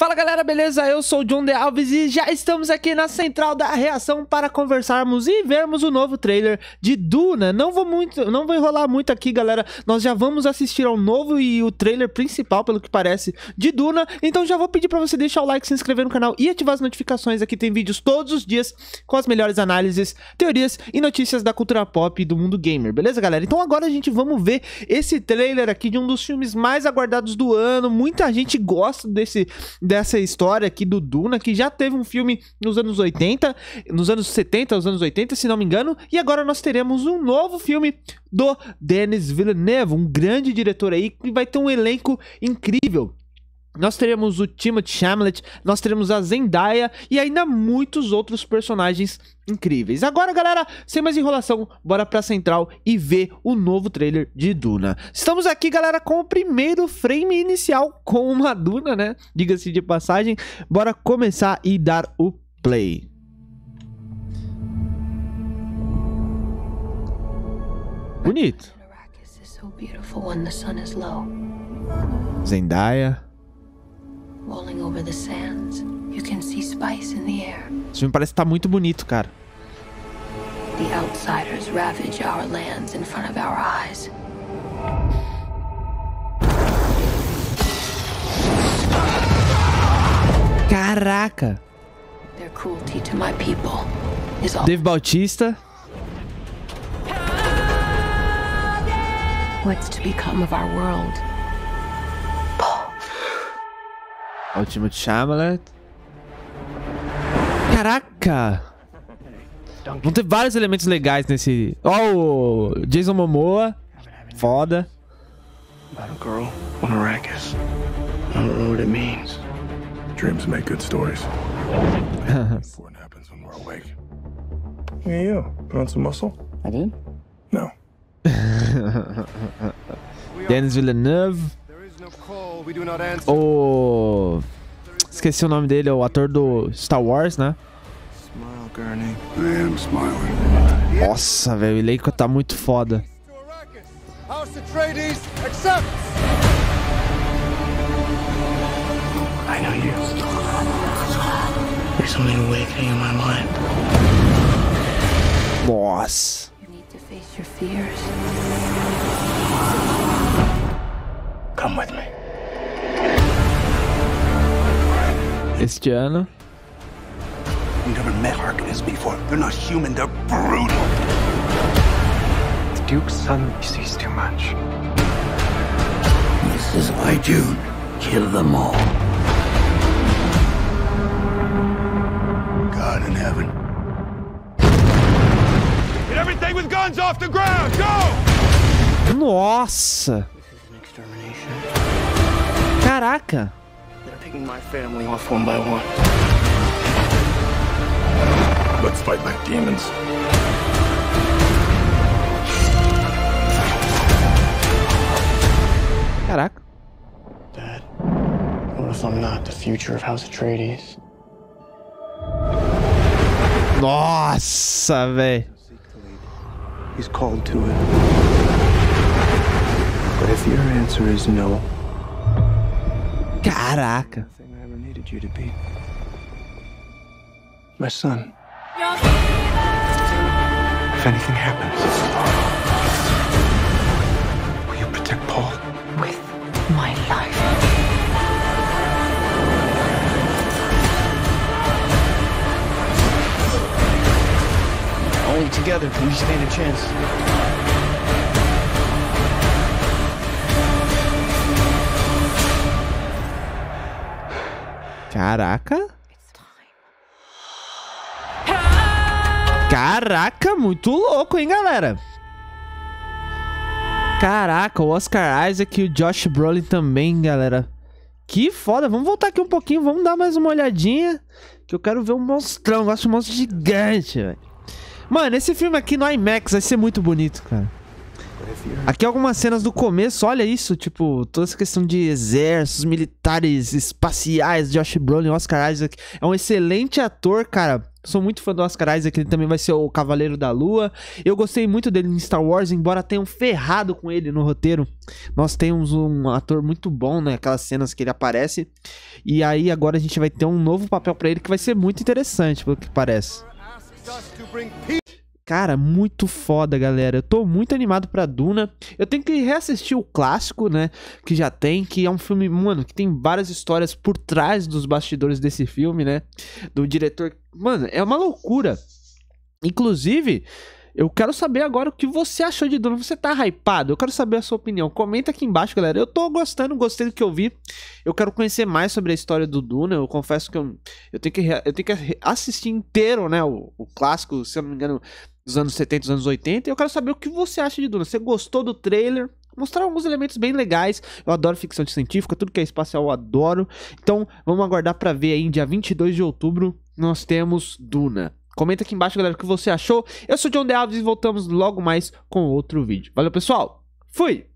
Fala galera, beleza? Eu sou o John De Alves e já estamos aqui na central da reação para conversarmos e vermos o novo trailer de Duna. Não vou enrolar muito aqui, galera. Nós já vamos assistir ao novo e o trailer principal, pelo que parece, de Duna. Então já vou pedir para você deixar o like, se inscrever no canal e ativar as notificações. Aqui tem vídeos todos os dias com as melhores análises, teorias e notícias da cultura pop e do mundo gamer, beleza, galera? Então agora a gente vamos ver esse trailer aqui de um dos filmes mais aguardados do ano. Muita gente gosta dessa história aqui do Duna, que já teve um filme nos anos 80, nos anos 70, nos anos 80, se não me engano, e agora nós teremos um novo filme do Denis Villeneuve, um grande diretor aí, que vai ter um elenco incrível. Nós teremos o Timothée Chalamet, nós teremos a Zendaya e ainda muitos outros personagens incríveis. Agora, galera, sem mais enrolação, bora pra central e ver o novo trailer de Duna. Estamos aqui, galera, com o primeiro frame inicial com uma Duna, né? Diga-se de passagem. Bora começar e dar o play. Bonito. Zendaya. Rolling over the sands, you can see spice in the air. Esse filme parece estar muito bonito, cara. The outsiders ravage our lands in front of our eyes. Caraca! Their cruelty to my people is all. Dave Bautista. What's to become of our world? O Timothée Chalamet. Caraca! Vão ter vários elementos legais nesse... Ó, o Jason Momoa. Foda. About a girl on Arrakis. I don't know what it means. Dreams make good stories. Important happens when we're awake. Hey, you. Put on some muscle? I did? No. Denis Villeneuve. O... Esqueci o nome dele, é o ator do Star Wars, né? Smile, Gurney. I am smiling. Nossa, velho, o elenco tá muito foda. I know you. There's something awakening in my mind. Nossa. You need to face your fears. Come with me. Este ano. You've never met Harkonnens before. They're not human, they're brutal. The Duke's son sees too much. This is why June. Kill them all. God in heaven. Get everything with guns off the ground! Go! Nossa! This is an extermination. Caraca! They're picking my family off one by one. Let's fight like demons. Caraca! Dad, what if I'm not the future of House Atreides? Nossa, velho! He's called to it. But if your answer is no, Caraca! everything I ever needed you to be. My son. If anything happens, will you protect Paul? With my life. Only together can we stand a chance. Caraca! Caraca, muito louco, hein, galera? Caraca, o Oscar Isaac e o Josh Brolin também, galera. Que foda. Vamos voltar aqui um pouquinho, vamos dar mais uma olhadinha, que eu quero ver um monstrão. Eu gosto de um monstro gigante, velho. Mano, esse filme aqui no IMAX vai ser muito bonito, cara. But if Aqui algumas cenas do começo, olha isso, tipo, toda essa questão de exércitos, militares, espaciais, Josh Brolin, Oscar Isaac, é um excelente ator, cara. Sou muito fã do Oscar Isaac, ele também vai ser o Cavaleiro da Lua. Eu gostei muito dele em Star Wars, embora tenham ferrado com ele no roteiro. Nós temos um ator muito bom, né, aquelas cenas que ele aparece. E aí agora a gente vai ter um novo papel pra ele que vai ser muito interessante, pelo que parece. Cara, muito foda, galera. Eu tô muito animado pra Duna. Eu tenho que reassistir o clássico, né? Que já tem, que é um filme, mano, que tem várias histórias por trás dos bastidores desse filme, né? Do diretor. Mano, é uma loucura. Inclusive, eu quero saber agora o que você achou de Duna. Você tá hypado? Eu quero saber a sua opinião. Comenta aqui embaixo, galera. Eu tô gostando, gostei do que eu vi. Eu quero conhecer mais sobre a história do Duna. Eu confesso que eu tenho que assistir inteiro, né? O clássico, se eu não me engano, dos anos 70, dos anos 80. E eu quero saber o que você acha de Duna. Você gostou do trailer? Mostraram alguns elementos bem legais. Eu adoro ficção científica, tudo que é espacial eu adoro. Então, vamos aguardar pra ver aí, dia 22 de outubro, nós temos Duna. Comenta aqui embaixo, galera, o que você achou. Eu sou o John D. Alves e voltamos logo mais com outro vídeo. Valeu, pessoal. Fui!